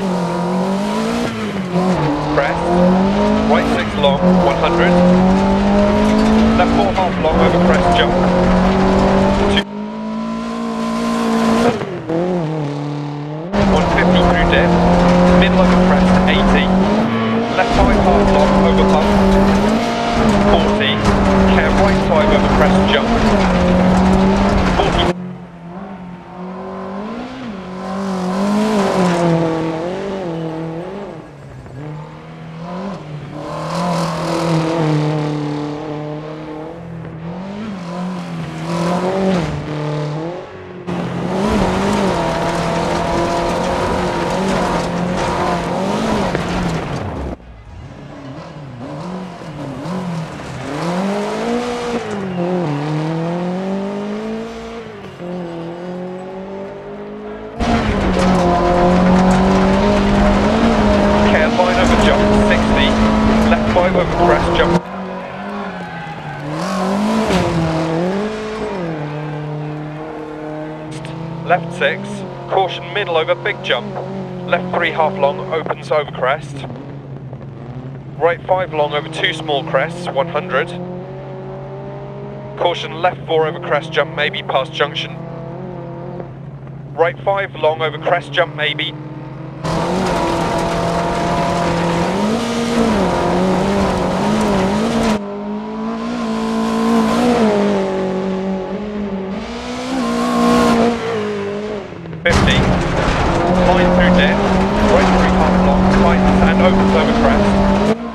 Crest, right 6 long, 100. Left 4 half long over crest jump. 150 through dip, middle over crest 80. Left 5 half long over bump. 40. Care right 5 over crest jump. 40. Care line over jump 60. Left 5 over crest jump. Left 6, caution middle over big jump. Left 3 half long opens over crest. Right 5 long over 2 small crests, 100. Caution left 4 over crest jump maybe past junction. Right 5 long over crest jump maybe. Line through dip, right 3 half long, tightens and opens over crest.